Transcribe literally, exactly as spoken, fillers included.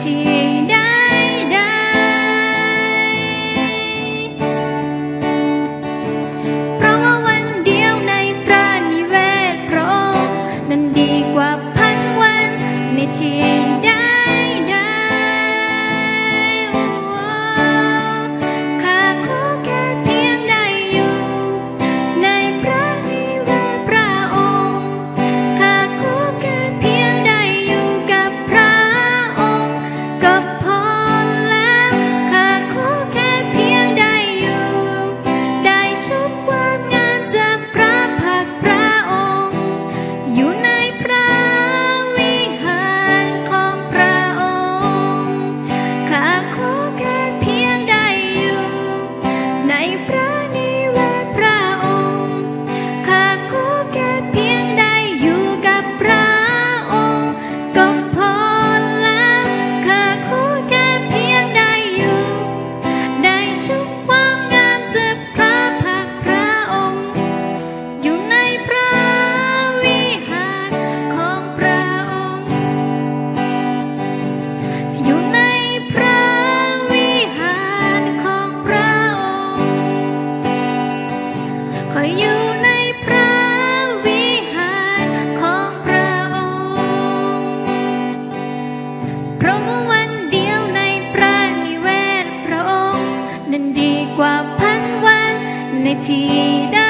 ที่ใดใดเพราะว่าวันเดียวในพระนิเวศพระองค์นั้นดีกว่าพันวันในที่ใดใดข้าขอแค่เพียงได้อยู่ในพระนิเวศพระองค์ข้าขอแค่เพียงได้อยู่กับพระองค์ก็พอแล้วข้าขอแค่เพียงได้อยู่ได้ชมความงามจากพระพักตร์พระองค์อยู่ในพระวิหารของพระองค์ข้าขอแค่เพียงได้อยู่ในพระนิเวศพระองค์ข้าขอแค่เพียงได้อยู่กับพระองค์ก็พอแล้วข้าขอแค่เพียงได้อยู่ได้ชมความงามจากพระพักตร์พระองค์อยู่ในพระวิหารของพระองค์อยู่ในพระวิหารของพระองค์ขออยู่ในพระวิหารของพระองค์เพราะว่าวันเดียวในพระนิเวศพระองค์นั้นดีกว่าพันวันในที่ใด